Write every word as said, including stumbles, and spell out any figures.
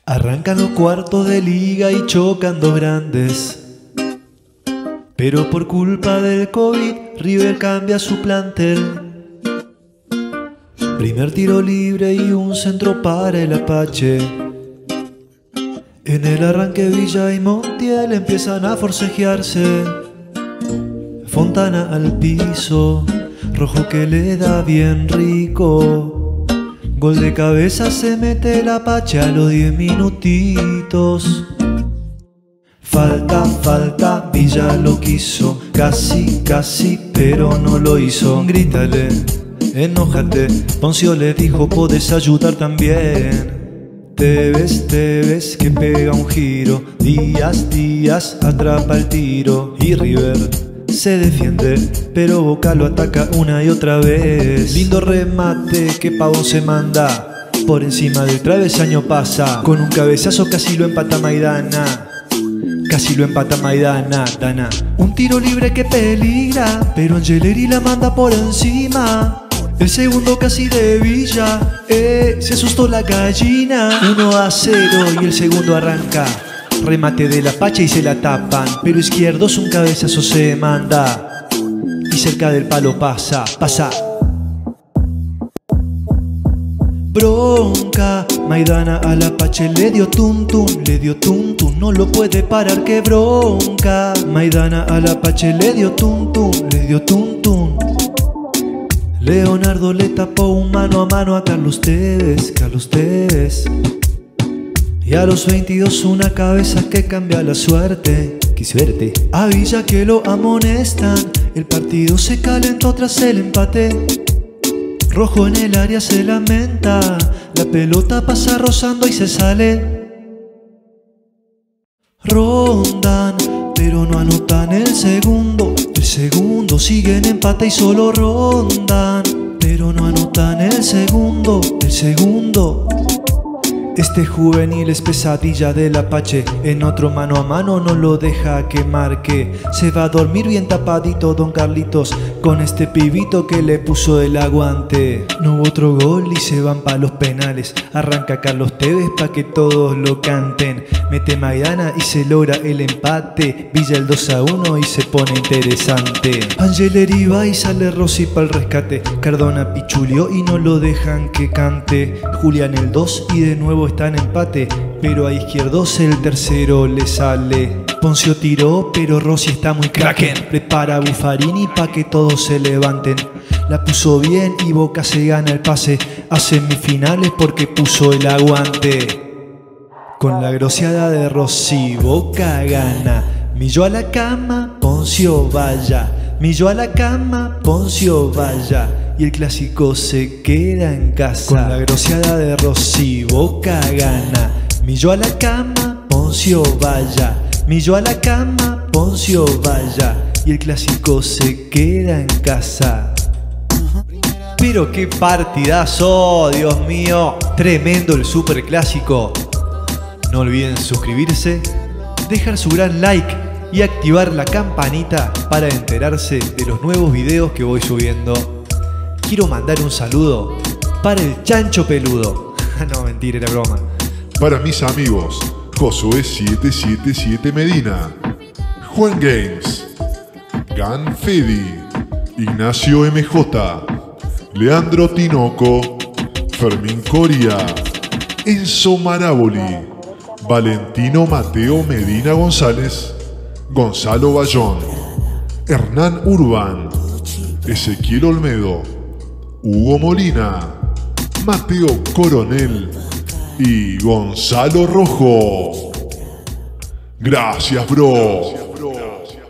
Arrancan los cuartos de liga y chocan dos grandes, pero por culpa del COVID River cambia su plantel. Primer tiro libre y un centro para el Apache. En el arranque Villa y Montiel empiezan a forcejearse. Fontana al piso, Rojo que le da bien rico. Gol de cabeza se mete el Apache a los diez minutitos. Falta, falta, Villa lo quiso, casi, casi, pero no lo hizo. Grítale, enójate, Poncio le dijo podés ayudar también. Te ves, te ves que pega un giro, Díaz, Díaz atrapa el tiro y River se defiende, pero Boca lo ataca una y otra vez. Lindo remate que Pavón se manda, por encima del travesaño pasa, con un cabezazo casi lo empata Maidana. Casi lo empata Maidana, Dana. Un tiro libre que peligra, pero Angeleri la manda por encima. El segundo casi de Villa, eh, se asustó la gallina. Uno a cero y el segundo arranca. Remate del Apache y se la tapan, pero Izquierdos un cabezazo se manda y cerca del palo pasa, pasa. Bronca, Maidana al Apache le dio tum tum, le dio tum tum, no lo puede parar, que bronca. Maidana al Apache le dio tum tum, le dio tum tum. Leonardo le tapó un mano a mano a Carlos Tevez, Carlos Tevez. Y a los veintidós una cabeza que cambia la suerte. ¡Qué suerte! A Villa que lo amonestan, el partido se calentó tras el empate. Rojo en el área se lamenta, la pelota pasa rozando y se sale. Rondan, pero no anotan el segundo. El segundo sigue en empate y solo rondan, pero no anotan el segundo. El segundo. Este juvenil es pesadilla del Apache, en otro mano a mano no lo deja que marque. Se va a dormir bien tapadito Don Carlitos, con este pibito que le puso el aguante. No hubo otro gol y se van pa' los penales. Arranca Carlos Tevez pa' que todos lo canten. Mete Maidana y se logra el empate. Villa el dos a uno y se pone interesante. Angeleri va y sale Rossi pa'l rescate. Cardona pichulió y no lo dejan que cante. Julián el dos y de nuevo está en empate, pero a Izquierdos el tercero le sale. Poncio tiró, pero Rossi está muy kraken. Prepara a Buffarini pa' que todos se levanten. La puso bien y Boca se gana el pase a semifinales porque puso el aguante. Con la groseada de Rossi, Boca gana. Millo a la cama, Poncio vaya. Millo a la cama, Poncio vaya. Y el clásico se queda en casa. Con la groseada de Rossi, Boca gana. Millo a la cama, Poncio vaya. Millo a la cama, Poncio vaya. Y el clásico se queda en casa. Pero qué partidazo, Dios mío. Tremendo el superclásico. No olviden suscribirse, dejar su gran like y activar la campanita para enterarse de los nuevos videos que voy subiendo. Quiero mandar un saludo para el Chancho Peludo. No, mentira, era broma. Para mis amigos, Josué siete siete siete Medina, Juan Games, Gan Fedi, Ignacio M J, Leandro Tinoco, Fermín Coria, Enzo Maraboli, Valentino Mateo Medina González, Gonzalo Bayón, Hernán Urban, Ezequiel Olmedo, Hugo Molina, Mateo Coronel y Gonzalo Rojo. Gracias, bro.